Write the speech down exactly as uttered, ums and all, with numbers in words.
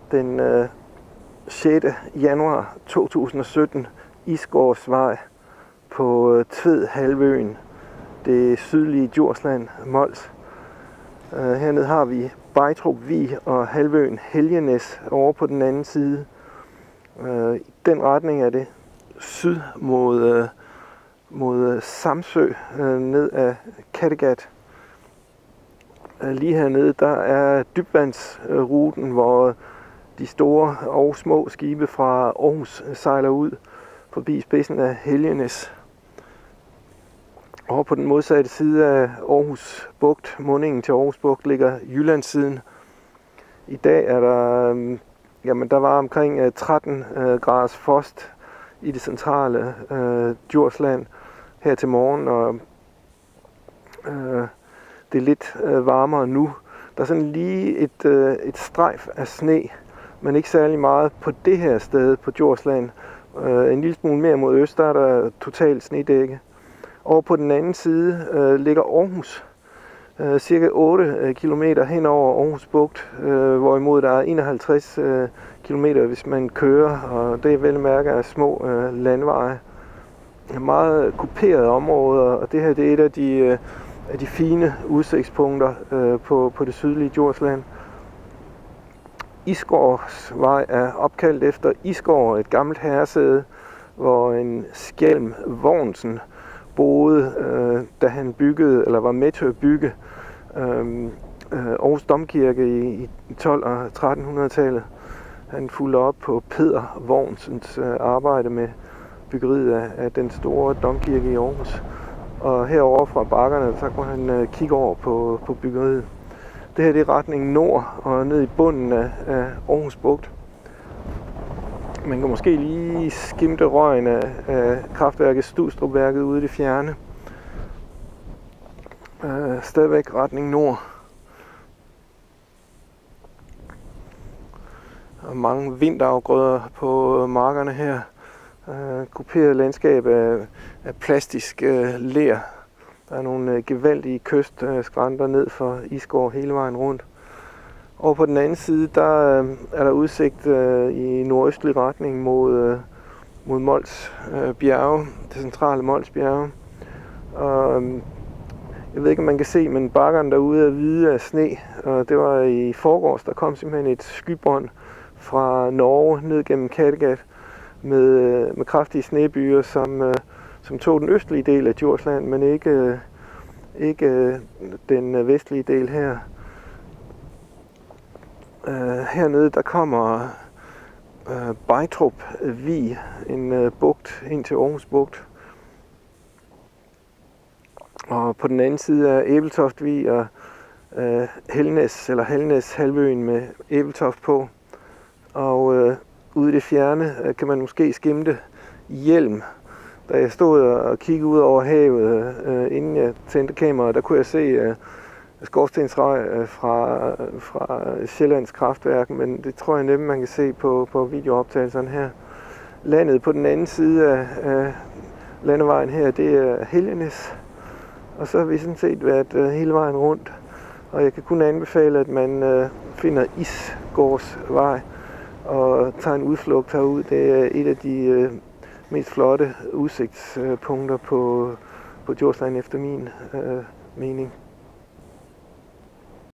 den øh, sjette januar to tusind og sytten, Isgårdsvej på øh, Tved-halvøen, det sydlige Djursland, Mols. Øh, hernede har vi Bejtrup Vig og halvøen Helgenæs over på den anden side. Øh, I den retning er det syd mod, øh, mod Samsø, øh, ned af Kattegat. Øh, lige hernede der er dybvandsruten, hvor de store og små skibe fra Aarhus sejler ud forbi spidsen af Helgenæs. Over på den modsatte side af Aarhus Bugt, mundingen til Aarhus Bugt, ligger Jyllandssiden. I dag er der, jamen der var omkring tretten graders frost i det centrale øh, Djursland her til morgen, og øh, det er lidt øh, varmere nu. Der er sådan lige et, øh, et strejf af sne, men ikke særlig meget på det her sted på Djursland. Øh, en lille smule mere mod øst, der er der totalt snedække. Over på den anden side øh, ligger Aarhus, øh, cirka otte kilometer hen over Aarhus Bugt, øh, hvorimod der er enoghalvtreds øh, kilometer, hvis man kører, og det er vel mærke af små øh, landveje. Meget kuperede områder, og det her det er et af de, øh, af de fine udsigtspunkter øh, på, på det sydlige Djursland. Isgårdsvej er opkaldt efter Isgård, et gammelt herresæde, hvor en Skjalm Vognsen boede, øh, da han byggede, eller var med til at bygge øh, øh, Aarhus Domkirke i, i tolv- og trettenhundredetallet. Han fulgte op på Peder Vognsens øh, arbejde med byggeriet af, af den store domkirke i Aarhus. Og herover fra bakkerne, så kunne han øh, kigge over på, på byggeriet. Det her det er retning nord og ned i bunden af, af Aarhus Bugt. Man kan måske lige skimte røgen af, af kraftværket Studstrupværket ude i det fjerne. Øh, stadigvæk retning nord. Og mange vinterafgrøder på markerne her. Øh, kuperet landskab af, af plastisk øh, ler. Der er nogle øh, gevaldige kystskrænter ned for Isgård hele vejen rundt. Og på den anden side, der øh, er der udsigt øh, i nordøstlig retning mod, øh, mod Mols øh, bjerge, det centrale Mols bjerge. Og øh, jeg ved ikke, om man kan se, men bakkerne derude er hvide af sne. Og det var i forgårs, der kom simpelthen et skybånd fra Norge ned gennem Kattegat med, øh, med kraftige snebyer, som, øh, som tog den østlige del af Djursland, men ikke, øh, ikke øh, den vestlige del her. Uh, hernede der kommer uh, Bejtrup Vig, en uh, bugt ind til Aarhus Bugt. Og på den anden side er Ebeltoft Vig og uh, Helgenæs, eller Helgenæs halvøen med Ebeltoft på. Og uh, ude i det fjerne uh, kan man måske skimte Hjelm. Da jeg stod og kiggede ud over havet, uh, inden jeg tændte kameraet, der kunne jeg se uh, skorstensrøg fra, fra Sjællands Kraftværk, men det tror jeg nemt, man kan se på, på videooptagelserne her. Landet på den anden side af, af landevejen her, det er Helgenæs, og så har vi sådan set været uh, hele vejen rundt. Og jeg kan kun anbefale, at man uh, finder Isgårdsvej og tager en udflugt herud. Det er et af de uh, mest flotte udsigtspunkter på, på Djursland efter min uh, mening.